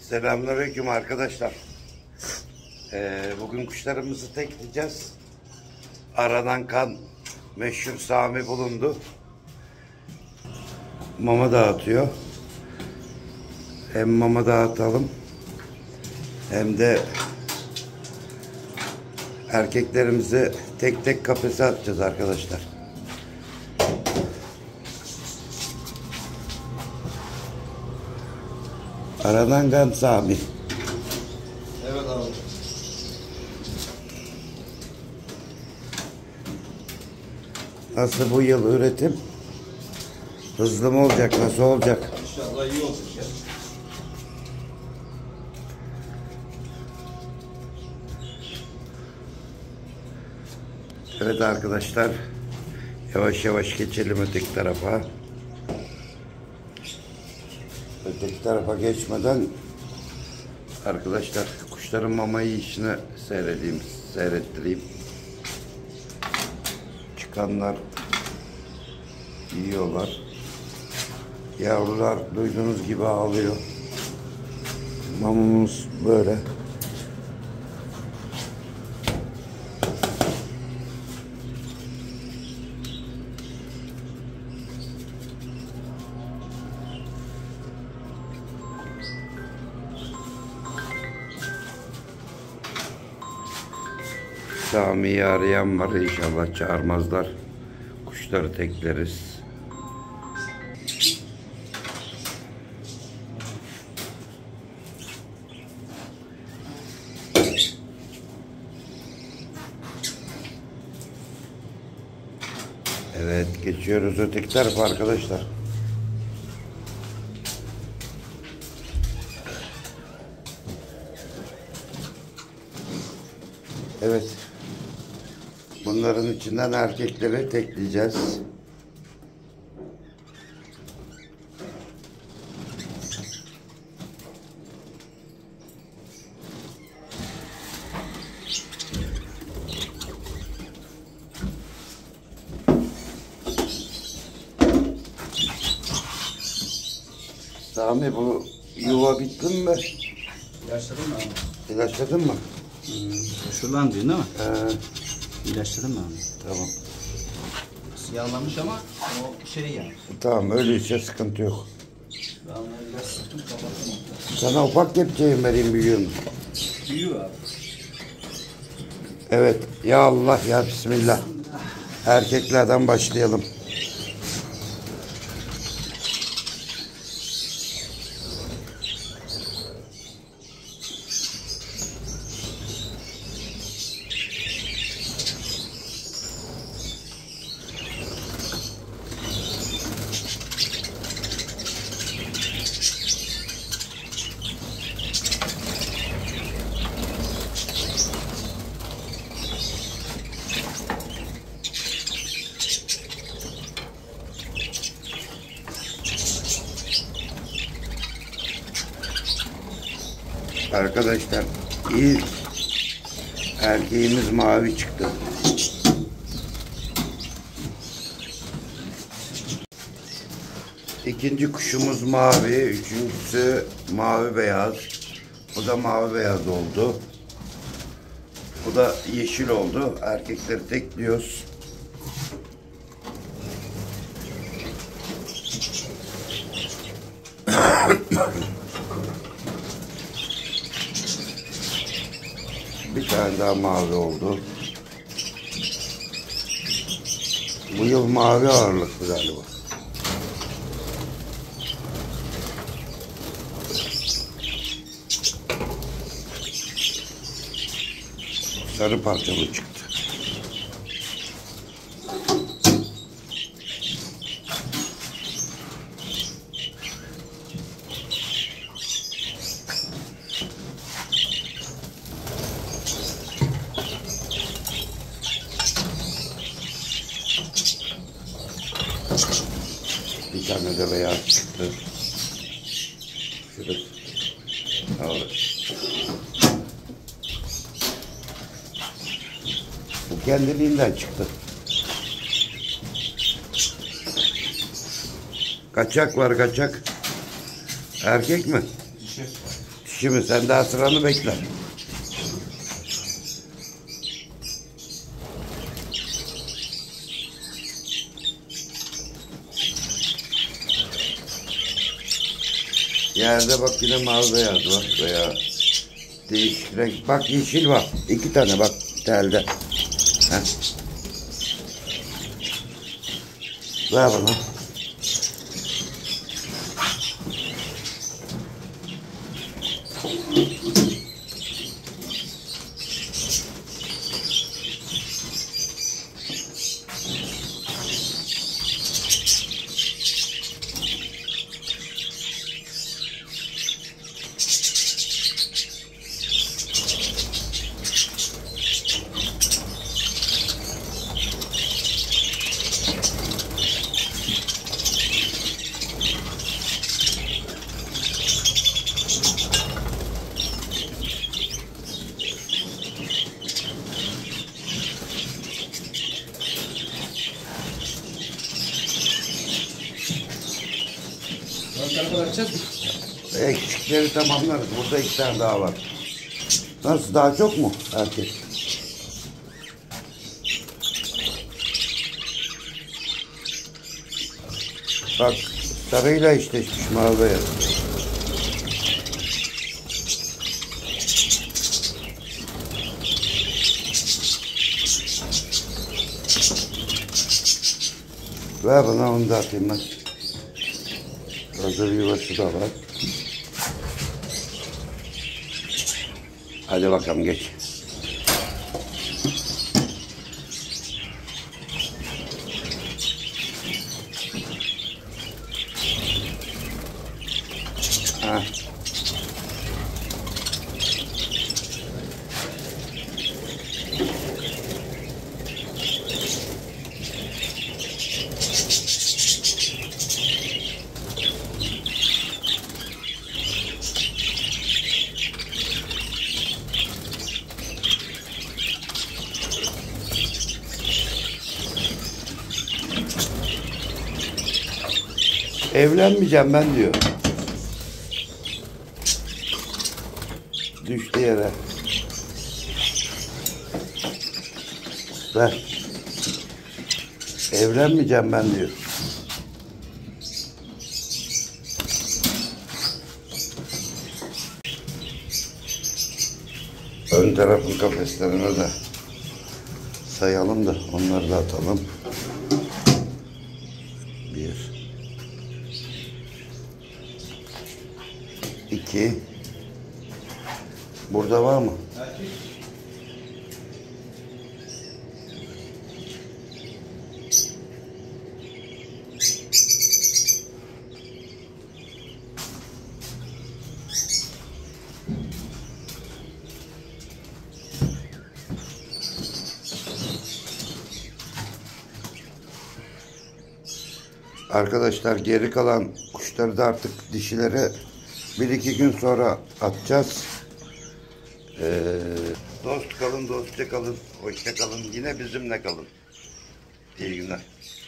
Selamünaleyküm arkadaşlar. Bugün kuşlarımızı tekleyeceğiz. Aradan kan meşhur Sami bulundu. Mama dağıtıyor. Hem mama dağıtalım hem de erkeklerimizi tek tek kafese atacağız arkadaşlar. Aradan kan Sami. Evet abi. Nasıl bu yıl üretim? Hızlı mı olacak? Nasıl olacak? İnşallah iyi olacak ya. Evet arkadaşlar. Yavaş yavaş geçelim öteki tarafa. Öteki tarafa geçmeden arkadaşlar kuşların mama yiyişini seyrettireyim. Çıkanlar yiyorlar. Yavrular duyduğunuz gibi ağlıyor. Mamamız böyle. Sami'yi arayan var, inşallah çağırmazlar. Kuşları tekleriz. Evet, geçiyoruz öteki tarafa arkadaşlar. Evet. Bunların içinden erkekleri tekleyeceğiz. Sami, bu yuva bitti mi? İlaçladın mı abi? İlaçladın mı? Şuradan diyorsun değil mi? İlaçladın mı abi? Tamam. Siyahlanmış ama o şey yani. Tamam, öyleyse sıkıntı yok. Ben onları biraz sıktım kapattım. Sana ufak kepçeyi vereyim, büyüğüm. Büyüyor abi. Evet. Ya Allah ya Bismillah. Erkeklerden başlayalım. Arkadaşlar ilk erkeğimiz mavi çıktı. İkinci kuşumuz mavi, üçüncüsü mavi beyaz. Bu da mavi beyaz oldu. Bu da yeşil oldu. Erkekleri tekliyoruz. Bir tane daha mavi oldu. Bu yıl mavi ağırlıklı galiba. Sarı parçalı çıktı. Bir tane de beyaz çıktı. Şurada. Evet. Bu kendiliğinden çıktı. Kaçak var, kaçak. Erkek mi? Dişi. kişi mi? Sen daha sıranı bekle. Yerde bak yine mavi beyaz var veya değişik renk. Bak yeşil var. 2 tane bak telde. Heh. Ver bana. Eksikleri tamamlarız. Burada 2 tane daha var. Nasıl, daha çok mu herkes? Bak sarıyla eşleşmiş mavi beyaz. Ver bana, onu da atayım ben. Hazır yuvası da var. Hadi bakalım geç. Ha. Evlenmeyeceğim ben diyor. Düştü yere. Ver. Evlenmeyeceğim ben diyor. Ön tarafın kafeslerine de sayalım da onları da atalım. 1 2. Burada var mı? Arkadaşlar geri kalan kuşları da artık dişilere 1-2 gün sonra atacağız. Dost kalın, dostça kalın, hoşça kalın. Yine bizimle kalın. İyi günler.